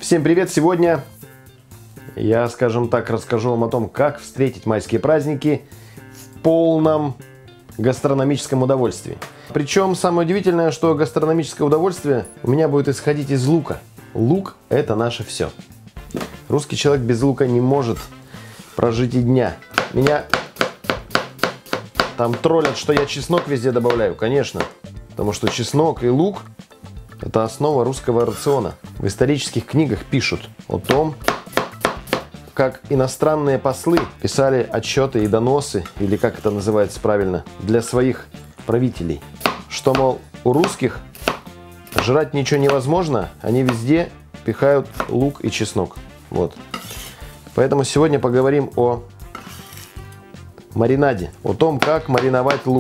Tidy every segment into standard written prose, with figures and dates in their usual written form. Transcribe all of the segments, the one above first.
Всем привет! Сегодня я, скажем так, расскажу вам о том, как встретить майские праздники в полном гастрономическом удовольствии. Причем самое удивительное, что гастрономическое удовольствие у меня будет исходить из лука. Лук – это наше все. Русский человек без лука не может прожить и дня. Меня там троллят, что я чеснок везде добавляю. Конечно, потому что чеснок и лук – это основа русского рациона. В исторических книгах пишут о том, как иностранные послы писали отчеты и доносы, или как это называется правильно, для своих правителей. Что, мол, у русских жрать ничего невозможно, они везде пихают лук и чеснок. Вот. Поэтому сегодня поговорим о маринаде, о том, как мариновать лук.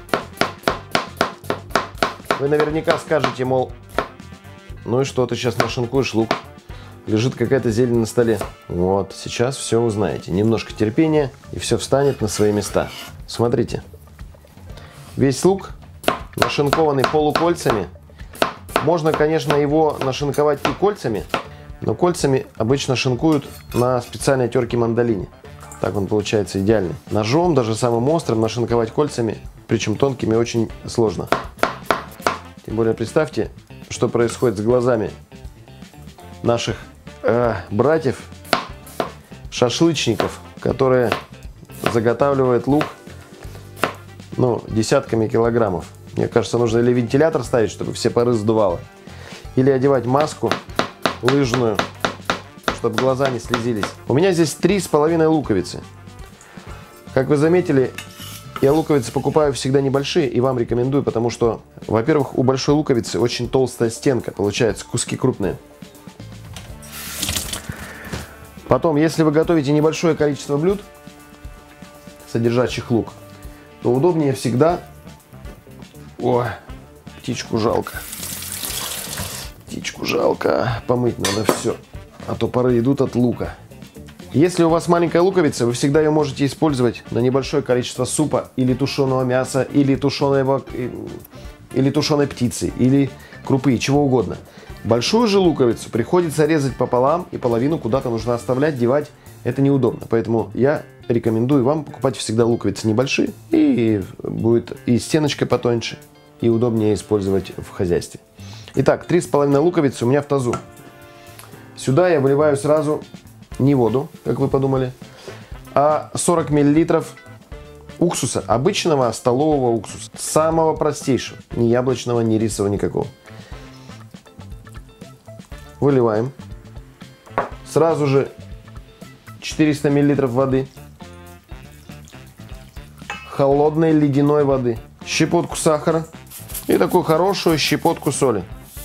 Вы наверняка скажете, мол, ну и что, ты сейчас нашинкуешь лук? Лежит какая-то зелень на столе. Вот, сейчас все узнаете. Немножко терпения, и все встанет на свои места. Смотрите. Весь лук нашинкованный полукольцами. Можно, конечно, его нашинковать и кольцами, но кольцами обычно шинкуют на специальной терке мандолине. Так он получается идеальный. Ножом, даже самым острым, нашинковать кольцами, причем тонкими, очень сложно. Тем более представьте, что происходит с глазами наших братьев, шашлычников, которые заготавливают лук, ну, десятками килограммов. Мне кажется, нужно или вентилятор ставить, чтобы все пары сдувало, или одевать маску лыжную, чтобы глаза не слезились. У меня здесь 3,5 луковицы. Как вы заметили, я луковицы покупаю всегда небольшие и вам рекомендую, потому что, во-первых, у большой луковицы очень толстая стенка, получается, куски крупные. Потом, если вы готовите небольшое количество блюд, содержащих лук, то удобнее всегда... Ой, птичку жалко. Птичку жалко. Помыть надо все, а то пары идут от лука. Если у вас маленькая луковица, вы всегда ее можете использовать на небольшое количество супа, или тушеного мяса, или тушеной птицы, или крупы, чего угодно. Большую же луковицу приходится резать пополам, и половину куда-то нужно оставлять, девать. Это неудобно. Поэтому я рекомендую вам покупать всегда луковицы небольшие, и будет и стеночка потоньше, и удобнее использовать в хозяйстве. Итак, 3,5 луковицы у меня в тазу. Сюда я выливаю сразу не воду, как вы подумали, а 40 мл уксуса, обычного столового уксуса, самого простейшего, ни яблочного, ни рисового, никакого. Выливаем. Сразу же 400 мл воды. Холодной ледяной воды. Щепотку сахара. И такую хорошую щепотку соли.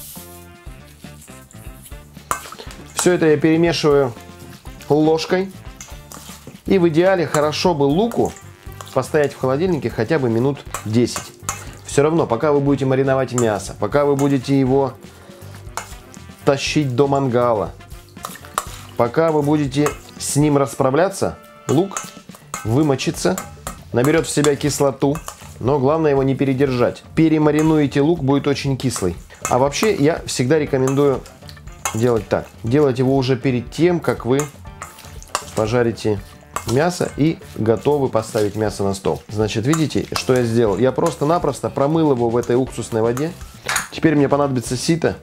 Все это я перемешиваю ложкой. И в идеале хорошо бы луку постоять в холодильнике хотя бы минут 10. Все равно, пока вы будете мариновать мясо, пока вы будете его тащить до мангала, пока вы будете с ним расправляться, лук вымочится, наберет в себя кислоту, но главное его не передержать. Перемаринуете лук, будет очень кислый. А вообще я всегда рекомендую делать так. Делать его уже перед тем, как вы пожарите мясо и готовы поставить мясо на стол. Значит, видите, что я сделал? Я просто-напросто промыл его в этой уксусной воде. Теперь мне понадобится сито.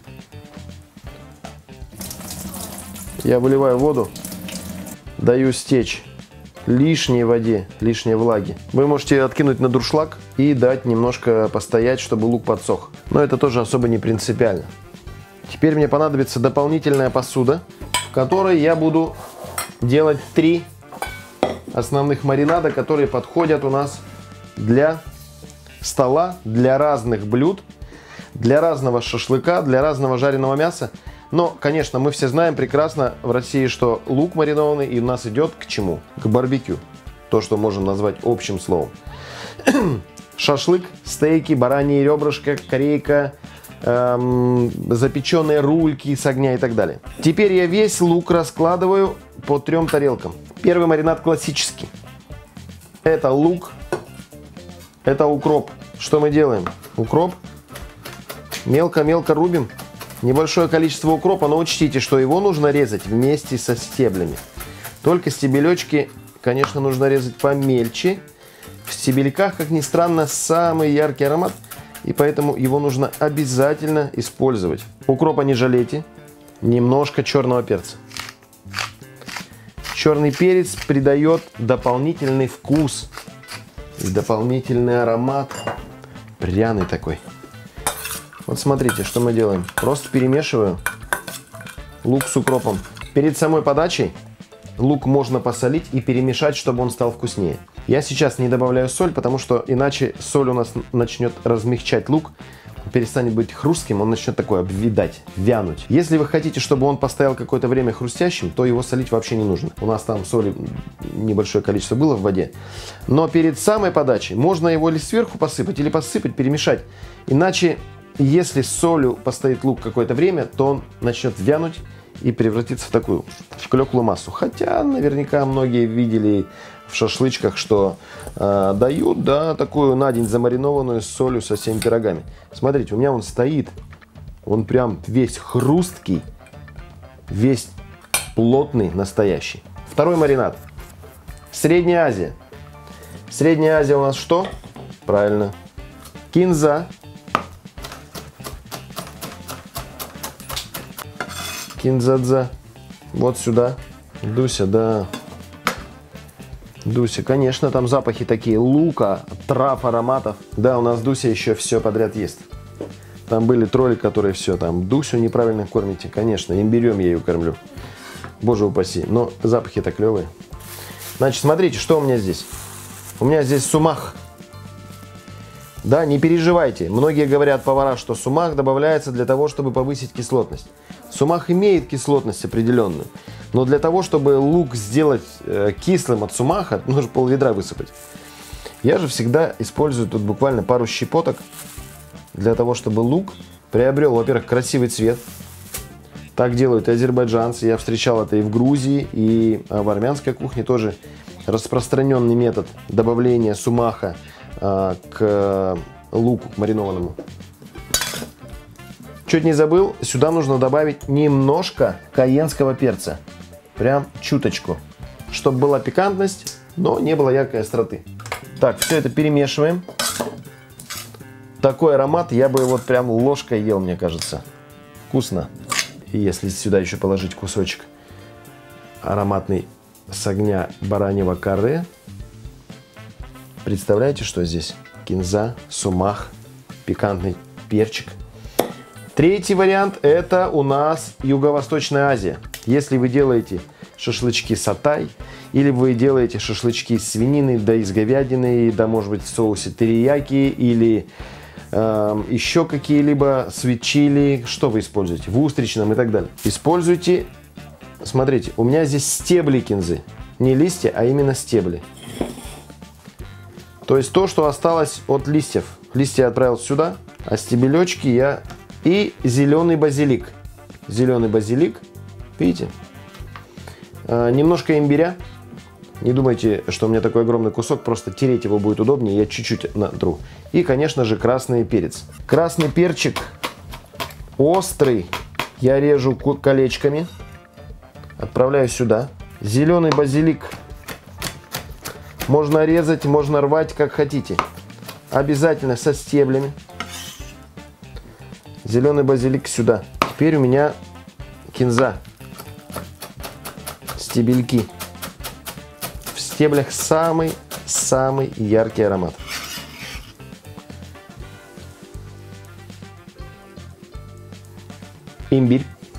Я выливаю воду, даю стечь лишней воде, лишней влаги. Вы можете откинуть на дуршлаг и дать немножко постоять, чтобы лук подсох. Но это тоже особо не принципиально. Теперь мне понадобится дополнительная посуда, в которой я буду делать 3 основных маринада, которые подходят у нас для стола, для разных блюд, для разного шашлыка, для разного жареного мяса. Но, конечно, мы все знаем прекрасно в России, что лук маринованный и у нас идет к чему? К барбекю. То, что можем назвать общим словом. Шашлык, стейки, бараньи ребрышки, корейка, запеченные рульки с огня и так далее. Теперь я весь лук раскладываю по 3 тарелкам. Первый маринад классический. Это лук, это укроп. Что мы делаем? Укроп мелко-мелко рубим. Небольшое количество укропа, но учтите, что его нужно резать вместе со стеблями. Только стебелечки, конечно, нужно резать помельче. В стебельках, как ни странно, самый яркий аромат, и поэтому его нужно обязательно использовать. Укропа не жалейте, немножко черного перца. Черный перец придает дополнительный вкус и дополнительный аромат, пряный такой. Вот смотрите, что мы делаем. Просто перемешиваю лук с укропом. Перед самой подачей лук можно посолить и перемешать, чтобы он стал вкуснее. Я сейчас не добавляю соль, потому что иначе соль у нас начнет размягчать лук, перестанет быть хрустким, он начнет такое обвидать, вянуть. Если вы хотите, чтобы он постоял какое-то время хрустящим, то его солить вообще не нужно. У нас там соли небольшое количество было в воде. Но перед самой подачей можно его или сверху посыпать, или посыпать, перемешать. Иначе, если с солью постоит лук какое-то время, то он начнет вянуть и превратиться в такую клеклую массу. Хотя наверняка многие видели в шашлычках, что дают, да, такую на день замаринованную с солью со всеми пирогами. Смотрите, у меня он стоит, он прям весь хрусткий, весь плотный, настоящий. Второй маринад. Средняя Азия. Средняя Азия у нас что? Правильно. Кинза. Кинзадза. Вот сюда. Дуся, да. Дуся, конечно, там запахи такие лука, трав, ароматов. Да, у нас Дуся еще все подряд ест. Там были тролли, которые все там. Дусю неправильно кормите. Конечно, имбирем я ее кормлю. Боже упаси. Но запахи-то клевые. Значит, смотрите, что у меня здесь. У меня здесь сумах. Да, не переживайте. Многие говорят, повара, что сумах добавляется для того, чтобы повысить кислотность. Сумах имеет кислотность определенную. Но для того, чтобы лук сделать кислым от сумаха, нужно пол-ведра высыпать. Я же всегда использую тут буквально пару щепоток для того, чтобы лук приобрел, во-первых, красивый цвет. Так делают и азербайджанцы. Я встречал это и в Грузии, и в армянской кухне тоже распространенный метод добавления сумаха к луку, к маринованному. Чуть не забыл, сюда нужно добавить немножко кайенского перца. Прям чуточку. Чтобы была пикантность, но не было яркой остроты. Так, все это перемешиваем. Такой аромат я бы вот прям ложкой ел, мне кажется. Вкусно. И если сюда еще положить кусочек ароматный с огня бараньего карре. Представляете, что здесь? Кинза, сумах, пикантный перчик. Третий вариант – это у нас Юго-Восточная Азия. Если вы делаете шашлычки сатай, или вы делаете шашлычки из свинины, да из говядины, да может быть в соусе терияки, или еще какие-либо sweet chili, что вы используете, в устричном и так далее. Используйте, смотрите, у меня здесь стебли кинзы, не листья, а именно стебли. То есть то, что осталось от листьев. Листья я отправил сюда, а стебелечки я... И зеленый базилик. Зеленый базилик. Видите? Немножко имбиря. Не думайте, что у меня такой огромный кусок. Просто тереть его будет удобнее. Я чуть-чуть натру. И, конечно же, красный перец. Красный перчик острый. Я режу колечками. Отправляю сюда. Зеленый базилик. Можно резать, можно рвать, как хотите. Обязательно со стеблями. Зеленый базилик сюда. Теперь у меня кинза. Стебельки. В стеблях самый яркий аромат. Имбирь.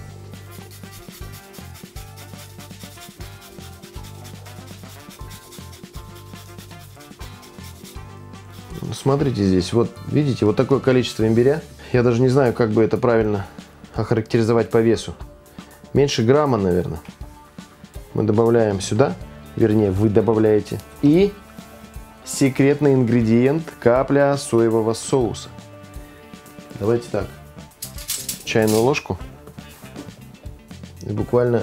Смотрите здесь, вот видите, вот такое количество имбиря. Я даже не знаю, как бы это правильно охарактеризовать по весу. Меньше грамма, наверное. Мы добавляем сюда, вернее, вы добавляете. И секретный ингредиент – капля соевого соуса. Давайте так. Чайную ложку. И буквально...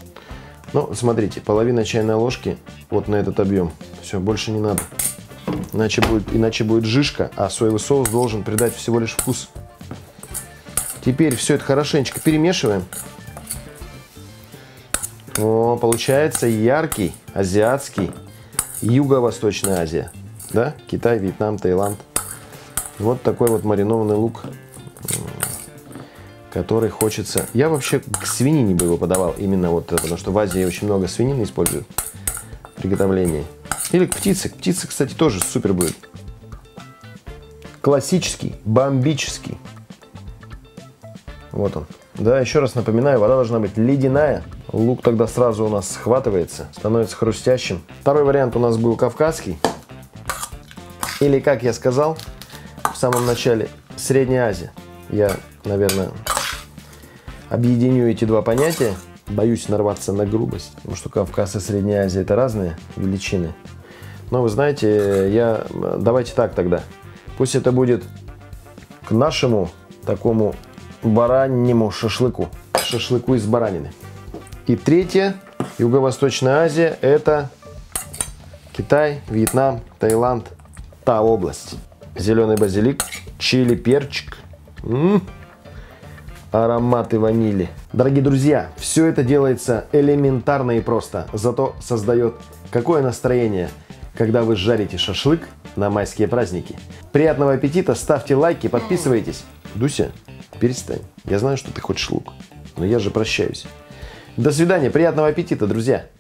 Ну, смотрите, половина чайной ложки вот на этот объем. Все, больше не надо. иначе будет жижка, а соевый соус должен придать всего лишь вкус. Теперь все это хорошенечко перемешиваем. О, получается яркий азиатский, Юго-Восточная Азия. Да? Китай, Вьетнам, Таиланд. Вот такой вот маринованный лук, который хочется... Я вообще к свинине бы его подавал, именно вот это, потому что в Азии очень много свинины используют в приготовлении. Или к птице. К птице, кстати, тоже супер будет. Классический, бомбический. Вот он. Да, еще раз напоминаю, вода должна быть ледяная. Лук тогда сразу у нас схватывается, становится хрустящим. Второй вариант у нас был кавказский. Или, как я сказал в самом начале, Средняя Азия. Я, наверное, объединю эти два понятия. Боюсь нарваться на грубость, потому что Кавказ и Средняя Азия – это разные величины. Но вы знаете, давайте так тогда. Пусть это будет к нашему такому бараньему шашлыку. Шашлыку из баранины. И третье, Юго-Восточная Азия – это Китай, Вьетнам, Таиланд, та область. Зеленый базилик, чили, перчик. Ароматы ванили. Дорогие друзья, все это делается элементарно и просто, зато создает какое настроение, когда вы жарите шашлык на майские праздники. Приятного аппетита, ставьте лайки, подписывайтесь. Дуся, перестань. Я знаю, что ты хочешь лук, но я же прощаюсь. До свидания, приятного аппетита, друзья.